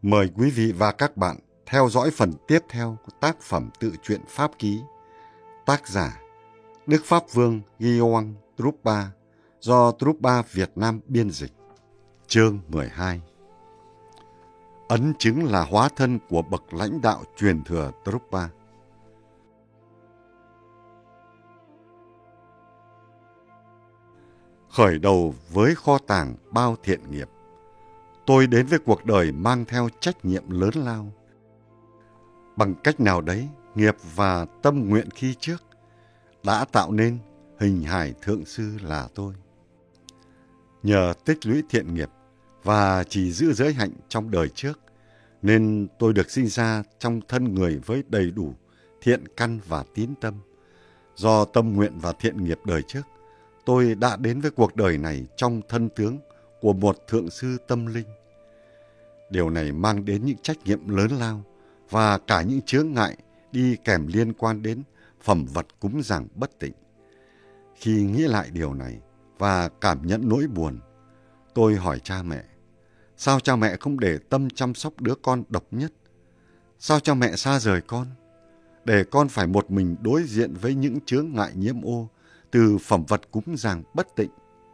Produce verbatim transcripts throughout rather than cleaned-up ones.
Mời quý vị và các bạn theo dõi phần tiếp theo của tác phẩm tự truyện Pháp Ký, tác giả Đức Pháp Vương Gioan Trúc-ba, do Trúc-ba Việt Nam biên dịch. Chương mười hai. Ấn chứng là hóa thân của bậc lãnh đạo truyền thừa Trúc-ba. Khởi đầu với kho tàng bao thiện nghiệp, tôi đến với cuộc đời mang theo trách nhiệm lớn lao. Bằng cách nào đấy, nghiệp và tâm nguyện khi trước đã tạo nên hình hài thượng sư là tôi. Nhờ tích lũy thiện nghiệp và chỉ giữ giới hạnh trong đời trước, nên tôi được sinh ra trong thân người với đầy đủ thiện căn và tín tâm. Do tâm nguyện và thiện nghiệp đời trước, tôi đã đến với cuộc đời này trong thân tướng của một thượng sư tâm linh. Điều này mang đến những trách nhiệm lớn lao và cả những chướng ngại đi kèm liên quan đến phẩm vật cúng dường bất tịnh. Khi nghĩ lại điều này và cảm nhận nỗi buồn, tôi hỏi cha mẹ, sao cha mẹ không để tâm chăm sóc đứa con độc nhất? Sao cha mẹ xa rời con, để con phải một mình đối diện với những chướng ngại nhiễm ô từ phẩm vật cúng dường bất tịnh?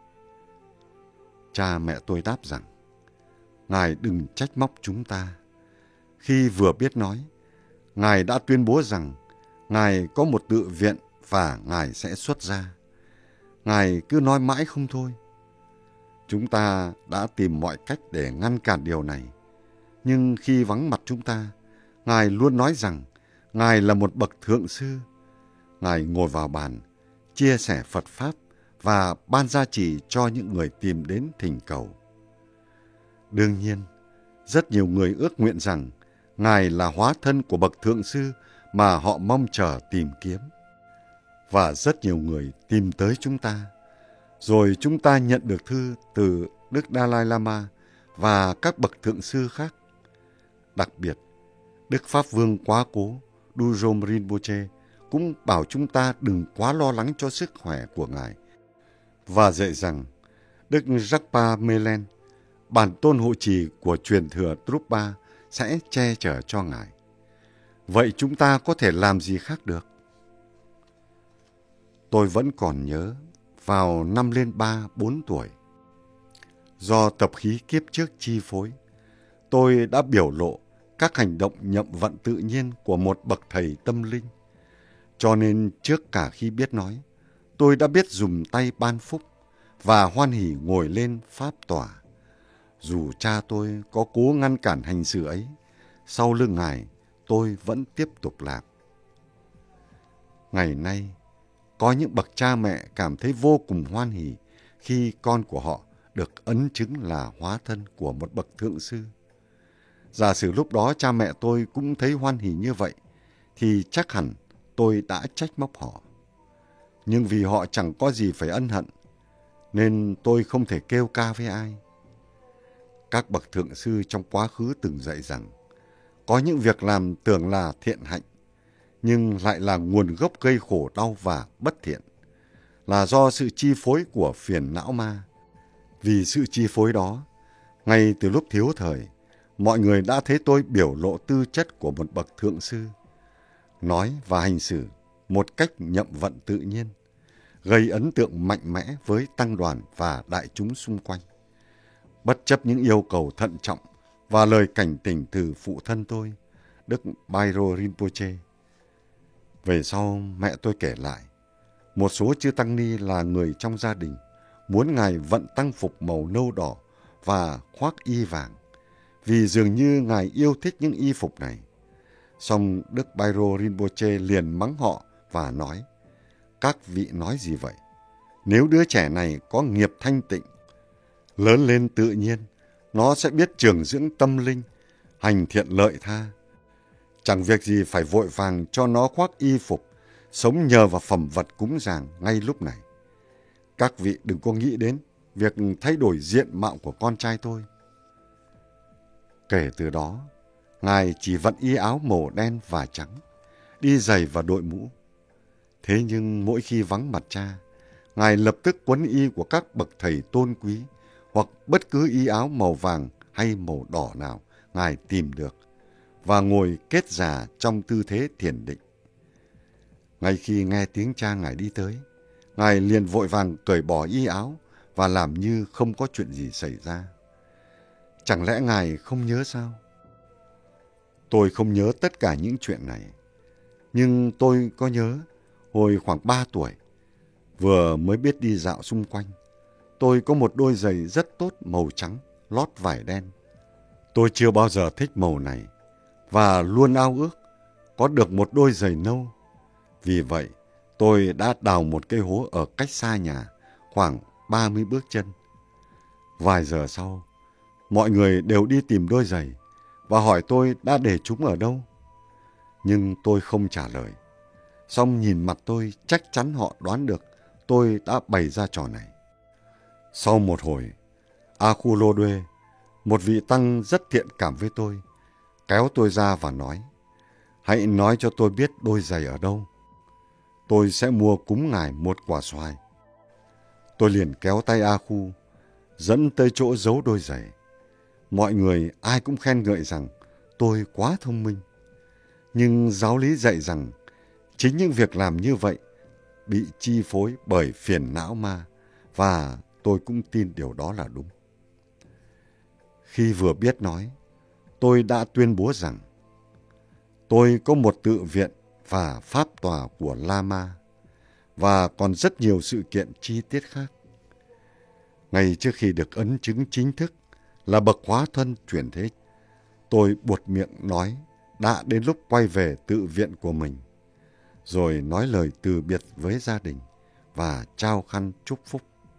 Cha mẹ tôi đáp rằng, Ngài đừng trách móc chúng ta. Khi vừa biết nói, Ngài đã tuyên bố rằng Ngài có một tự viện và Ngài sẽ xuất ra. Ngài cứ nói mãi không thôi. Chúng ta đã tìm mọi cách để ngăn cản điều này. Nhưng khi vắng mặt chúng ta, Ngài luôn nói rằng Ngài là một bậc thượng sư. Ngài ngồi vào bàn, chia sẻ Phật Pháp và ban gia trì cho những người tìm đến thỉnh cầu. Đương nhiên, rất nhiều người ước nguyện rằng Ngài là hóa thân của bậc thượng sư mà họ mong chờ tìm kiếm. Và rất nhiều người tìm tới chúng ta. Rồi chúng ta nhận được thư từ Đức Dalai Lama và các bậc thượng sư khác. Đặc biệt, Đức Pháp Vương quá cố Dudjom Rinpoche cũng bảo chúng ta đừng quá lo lắng cho sức khỏe của Ngài và dạy rằng Đức Jakpa Melen, bản tôn hộ trì của truyền thừa Trúc-ba, sẽ che chở cho Ngài. Vậy chúng ta có thể làm gì khác được? Tôi vẫn còn nhớ, vào năm lên ba, bốn tuổi, do tập khí kiếp trước chi phối, tôi đã biểu lộ các hành động nhậm vận tự nhiên của một bậc thầy tâm linh. Cho nên trước cả khi biết nói, tôi đã biết dùng tay ban phúc và hoan hỉ ngồi lên pháp tòa. Dù cha tôi có cố ngăn cản hành xử ấy, sau lưng Ngài tôi vẫn tiếp tục làm. Ngày nay, có những bậc cha mẹ cảm thấy vô cùng hoan hỉ khi con của họ được ấn chứng là hóa thân của một bậc thượng sư. Giả sử lúc đó cha mẹ tôi cũng thấy hoan hỉ như vậy, thì chắc hẳn tôi đã trách móc họ. Nhưng vì họ chẳng có gì phải ân hận, nên tôi không thể kêu ca với ai. Các bậc thượng sư trong quá khứ từng dạy rằng, có những việc làm tưởng là thiện hạnh, nhưng lại là nguồn gốc gây khổ đau và bất thiện, là do sự chi phối của phiền não ma. Vì sự chi phối đó, ngay từ lúc thiếu thời, mọi người đã thấy tôi biểu lộ tư chất của một bậc thượng sư, nói và hành xử một cách nhậm vận tự nhiên, gây ấn tượng mạnh mẽ với tăng đoàn và đại chúng xung quanh. Bất chấp những yêu cầu thận trọng và lời cảnh tỉnh từ phụ thân tôi, Đức Bairo Rinpoche. Về sau, mẹ tôi kể lại, một số chư tăng ni là người trong gia đình muốn Ngài vận tăng phục màu nâu đỏ và khoác y vàng, vì dường như Ngài yêu thích những y phục này. Song Đức Bairo Rinpoche liền mắng họ và nói, các vị nói gì vậy? Nếu đứa trẻ này có nghiệp thanh tịnh, lớn lên tự nhiên, nó sẽ biết trường dưỡng tâm linh, hành thiện lợi tha. Chẳng việc gì phải vội vàng cho nó khoác y phục, sống nhờ vào phẩm vật cúng dường ngay lúc này. Các vị đừng có nghĩ đến việc thay đổi diện mạo của con trai tôi. Kể từ đó, Ngài chỉ vận y áo màu đen và trắng, đi giày và đội mũ. Thế nhưng mỗi khi vắng mặt cha, Ngài lập tức quấn y của các bậc thầy tôn quý, hoặc bất cứ y áo màu vàng hay màu đỏ nào Ngài tìm được và ngồi kết già trong tư thế thiền định. Ngay khi nghe tiếng cha Ngài đi tới, Ngài liền vội vàng cởi bỏ y áo và làm như không có chuyện gì xảy ra. Chẳng lẽ Ngài không nhớ sao? Tôi không nhớ tất cả những chuyện này, nhưng tôi có nhớ hồi khoảng ba tuổi, vừa mới biết đi dạo xung quanh, tôi có một đôi giày rất tốt màu trắng, lót vải đen. Tôi chưa bao giờ thích màu này và luôn ao ước có được một đôi giày nâu. Vì vậy, tôi đã đào một cái hố ở cách xa nhà, khoảng ba mươi bước chân. Vài giờ sau, mọi người đều đi tìm đôi giày và hỏi tôi đã để chúng ở đâu. Nhưng tôi không trả lời. Xong nhìn mặt tôi, chắc chắn họ đoán được tôi đã bày ra trò này. Sau một hồi, Akhulodwe, một vị tăng rất thiện cảm với tôi, kéo tôi ra và nói: hãy nói cho tôi biết đôi giày ở đâu. Tôi sẽ mua cúng ngài một quả xoài. Tôi liền kéo tay A Khu, dẫn tới chỗ giấu đôi giày. Mọi người ai cũng khen ngợi rằng tôi quá thông minh. Nhưng giáo lý dạy rằng chính những việc làm như vậy bị chi phối bởi phiền não ma, và tôi cũng tin điều đó là đúng. Khi vừa biết nói, tôi đã tuyên bố rằng tôi có một tự viện và pháp tòa của Lama, và còn rất nhiều sự kiện chi tiết khác. Ngay trước khi được ấn chứng chính thức là bậc hóa thân chuyển thế, tôi buột miệng nói đã đến lúc quay về tự viện của mình, rồi nói lời từ biệt với gia đình và trao khăn chúc phúc.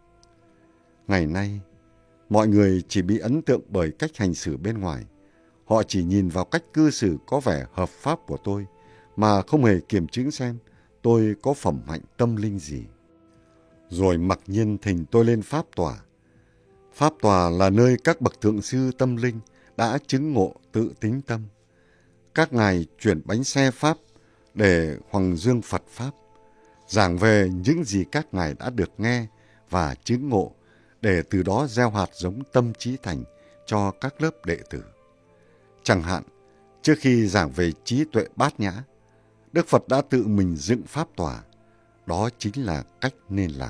Ngày nay, mọi người chỉ bị ấn tượng bởi cách hành xử bên ngoài. Họ chỉ nhìn vào cách cư xử có vẻ hợp pháp của tôi mà không hề kiểm chứng xem tôi có phẩm hạnh tâm linh gì. Rồi mặc nhiên thỉnh tôi lên pháp tòa. Pháp tòa là nơi các bậc thượng sư tâm linh đã chứng ngộ tự tính tâm. Các ngài chuyển bánh xe pháp để hoằng dương Phật pháp, giảng về những gì các ngài đã được nghe và chứng ngộ, để từ đó gieo hạt giống tâm trí thành cho các lớp đệ tử. Chẳng hạn, trước khi giảng về trí tuệ bát nhã, Đức Phật đã tự mình dựng pháp tòa. Đó chính là cách nên làm.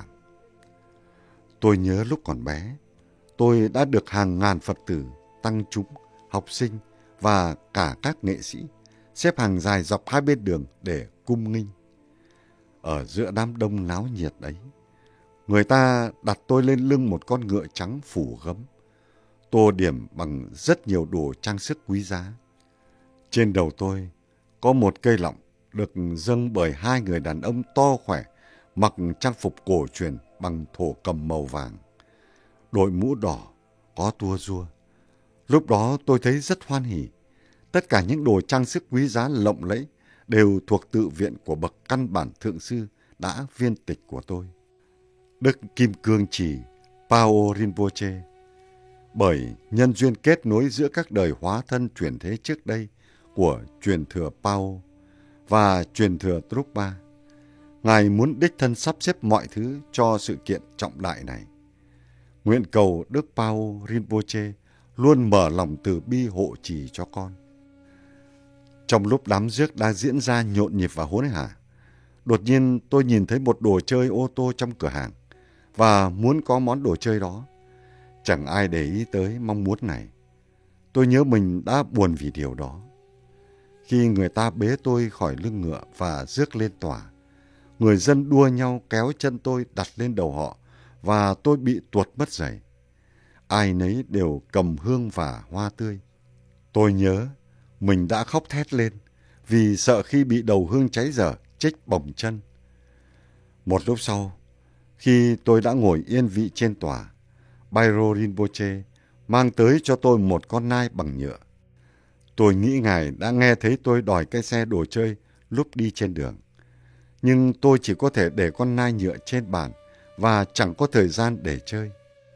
Tôi nhớ lúc còn bé, tôi đã được hàng ngàn Phật tử, tăng chúng, học sinh và cả các nghệ sĩ xếp hàng dài dọc hai bên đường để cung nghinh. Ở giữa đám đông náo nhiệt ấy, người ta đặt tôi lên lưng một con ngựa trắng phủ gấm, tô điểm bằng rất nhiều đồ trang sức quý giá. Trên đầu tôi có một cây lọng được dâng bởi hai người đàn ông to khỏe, mặc trang phục cổ truyền bằng thổ cầm màu vàng, đội mũ đỏ, có tua rua. Lúc đó tôi thấy rất hoan hỉ. Tất cả những đồ trang sức quý giá lộng lẫy đều thuộc tự viện của bậc căn bản thượng sư đã viên tịch của tôi, Đức Kim Cương Chỉ Pao Rinpoche. Bởi nhân duyên kết nối giữa các đời hóa thân chuyển thế trước đây của truyền thừa Pao và truyền thừa Trúc-ba, Ngài muốn đích thân sắp xếp mọi thứ cho sự kiện trọng đại này. Nguyện cầu Đức Pao Rinpoche luôn mở lòng từ bi hộ trì cho con. Trong lúc đám rước đã diễn ra nhộn nhịp và hối hả, đột nhiên tôi nhìn thấy một đồ chơi ô tô trong cửa hàng và muốn có món đồ chơi đó. Chẳng ai để ý tới mong muốn này. Tôi nhớ mình đã buồn vì điều đó. Khi người ta bế tôi khỏi lưng ngựa và rước lên tòa, người dân đua nhau kéo chân tôi đặt lên đầu họ và tôi bị tuột mất giày. Ai nấy đều cầm hương và hoa tươi. Tôi nhớ mình đã khóc thét lên vì sợ khi bị đầu hương cháy dở chích bỏng chân. Một lúc sau, khi tôi đã ngồi yên vị trên tòa, Bairo Rinpoche mang tới cho tôi một con nai bằng nhựa. Tôi nghĩ ngài đã nghe thấy tôi đòi cái xe đồ chơi lúc đi trên đường. Nhưng tôi chỉ có thể để con nai nhựa trên bàn và chẳng có thời gian để chơi.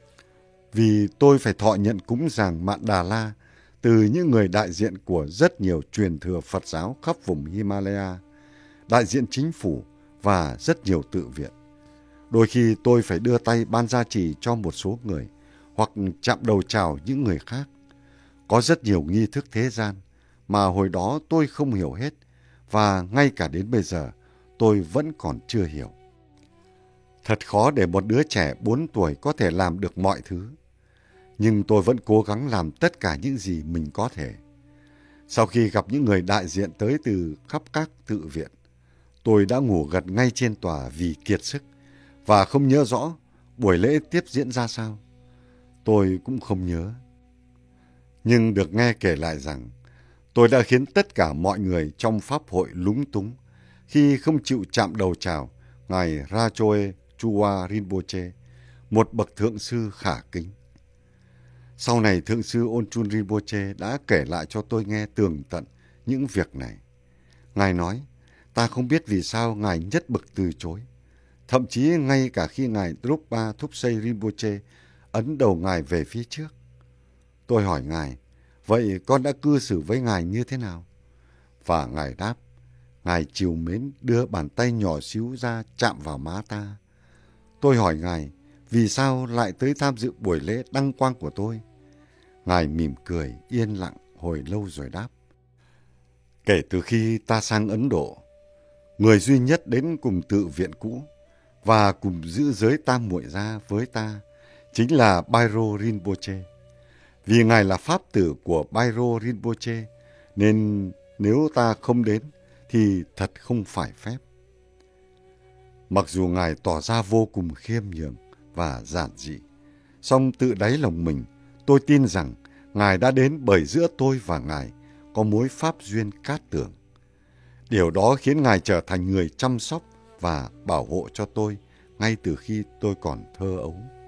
Vì tôi phải thọ nhận cúng dường Mạn Đà La từ những người đại diện của rất nhiều truyền thừa Phật giáo khắp vùng Himalaya, đại diện chính phủ và rất nhiều tự viện. Đôi khi tôi phải đưa tay ban gia trì cho một số người hoặc chạm đầu chào những người khác. Có rất nhiều nghi thức thế gian mà hồi đó tôi không hiểu hết, và ngay cả đến bây giờ tôi vẫn còn chưa hiểu. Thật khó để một đứa trẻ bốn tuổi có thể làm được mọi thứ, nhưng tôi vẫn cố gắng làm tất cả những gì mình có thể. Sau khi gặp những người đại diện tới từ khắp các tự viện, tôi đã ngủ gật ngay trên tòa vì kiệt sức và không nhớ rõ buổi lễ tiếp diễn ra sao. Tôi cũng không nhớ. Nhưng được nghe kể lại rằng tôi đã khiến tất cả mọi người trong pháp hội lúng túng khi không chịu chạm đầu chào Ngài Rajoe Chua Rinpoche, một bậc thượng sư khả kính. Sau này Thượng sư Onchun Rinpoche đã kể lại cho tôi nghe tường tận những việc này. Ngài nói, ta không biết vì sao Ngài nhất bực từ chối. Thậm chí ngay cả khi Ngài Drukpa Thupsei Rinpoche ấn đầu Ngài về phía trước. Tôi hỏi Ngài, vậy con đã cư xử với Ngài như thế nào? Và Ngài đáp, Ngài trìu mến đưa bàn tay nhỏ xíu ra chạm vào má ta. Tôi hỏi Ngài, vì sao lại tới tham dự buổi lễ đăng quang của tôi? Ngài mỉm cười, yên lặng hồi lâu rồi đáp. Kể từ khi ta sang Ấn Độ, người duy nhất đến cùng tự viện cũ và cùng giữ giới tam muội gia với ta chính là Bairo Rinpoche. Vì Ngài là pháp tử của Bairo Rinpoche, nên nếu ta không đến thì thật không phải phép. Mặc dù Ngài tỏ ra vô cùng khiêm nhường và giản dị, song tự đáy lòng mình, tôi tin rằng Ngài đã đến bởi giữa tôi và Ngài có mối pháp duyên cát tường. Điều đó khiến Ngài trở thành người chăm sóc và bảo hộ cho tôi ngay từ khi tôi còn thơ ấu.